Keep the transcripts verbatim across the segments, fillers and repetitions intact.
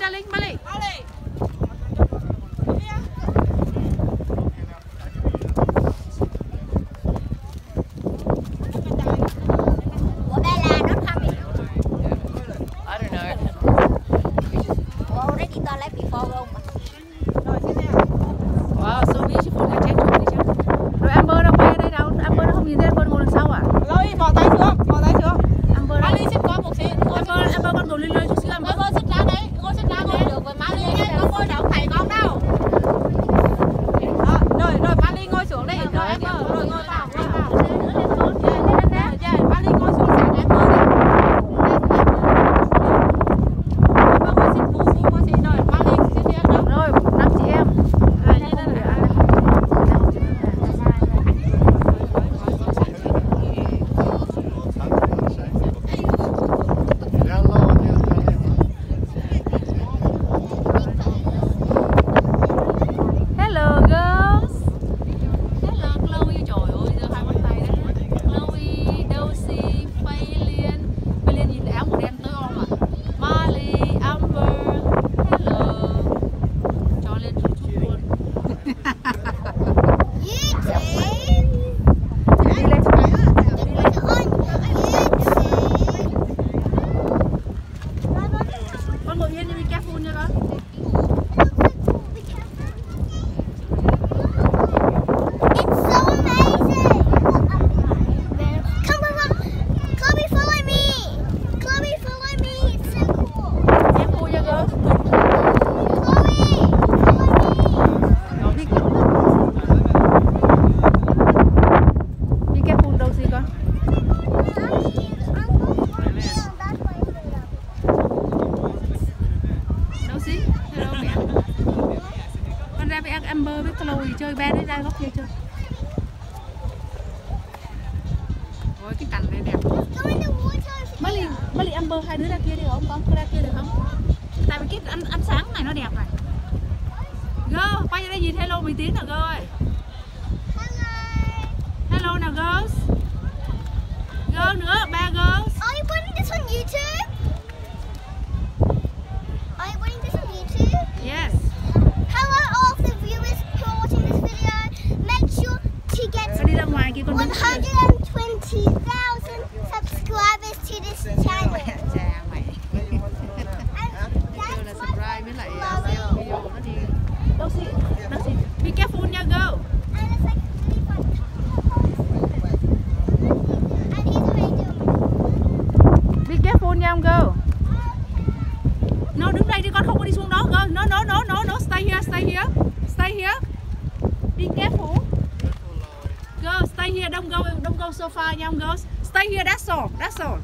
darling, Mali. Wow, so beautiful. Để check chụp đi chứ. Rồi Amber đâu quay ở đây đâu? Amber nó không nhìn thấy Amber ngồi đằng sau à? Lôi bỏ tay xuống, bỏ tay xuống. Amber Má Ly xích qua một xíu. Amber, Amber con ngồi lên lên chút xíu Amber. Ngôi xích ra đấy, ngôi xích ra ngồi được với Má Ly nhé. Con ngôi đâu thầy con đâu. Đó, rồi rồi Má Ly ngồi xuống đây. Rồi Amber, rồi ngồi vào, ngồi vào. Dạ, Má Ly ngồi xuống sàn Amber đi. Amber ngồi xích phú phú ngồi xích rồi Má Ly xích xích đâu. Rồi, năm chị em. À, như thế này. Hello girls. Hello Chloe, trời ơi, giơ hai ngón tay đấy. Chloe, Dozy, Phay Liên. Phay Liên nhìn áo màu đen tới không ạ? Mali, Amber. Hello. Cho lên chút chút luôn. Con ngồi yên đi, be careful nha con. Careful nha girls. Be careful Dozy con. Dozy, hello mẹ. Con ra với Amber với Chloe chơi, ba đứa ra góc kia chơi. Ôi cái cảnh này đẹp. Mali, Mali Amber hai đứa ra kia đi không con? Con ra kia được không? Tại vì cái ánh, ánh sáng này nó đẹp này. Girl, quay ra đây nhìn hello mấy tiếng nào girl ơi. Hello nào girls. Girl nữa, ba girls. Are you putting this on YouTube? Are you putting this on YouTube? Yes. Hello all of the viewers who are watching this video. Make sure to get Con đi ra ngoài kia con one đứng. hundred twenty thousand subscribers to this channel. Chà mày. And Kêu là that's subscribe với what lại Chloe. share video của nó đi. Dozy, Dozy, be careful nha girl. And it's like really fun. And he's already doing Be careful nha girl. No, đứng đây đi con, không có đi xuống đó girl. No, no, no, no, no, stay here, stay here. Stay here. Be careful. Girl, stay here, don't go, don't go so far nha girls. Stay here, that's all, that's all.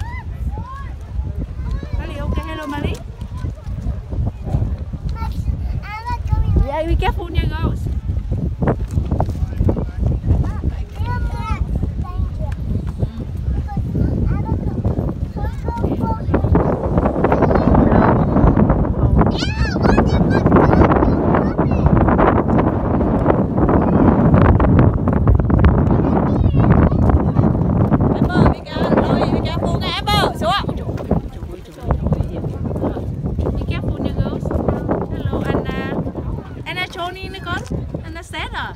Mali, okay, hello Mali. I'm not going Yeah, be careful nha girls. Amber, be careful, Chloe, be careful nha Amber, xuống. Be careful nha girls. Hello Anna. Anna Johnny nữa con. Anna Seth à?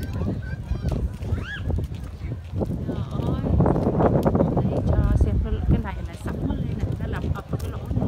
Trời ơi. Đây cho xem cái, cái này là sẵn nó lên này, nó làm ập vào cái lỗ này.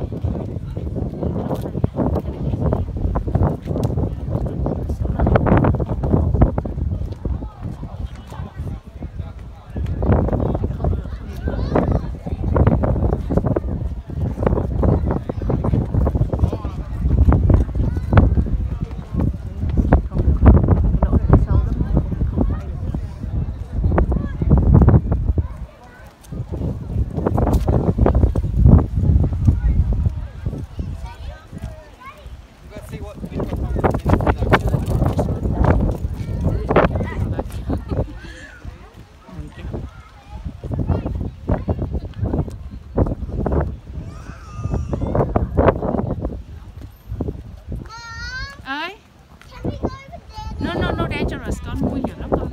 Ơi. No, no, no dangerous con, nguy hiểm lắm con.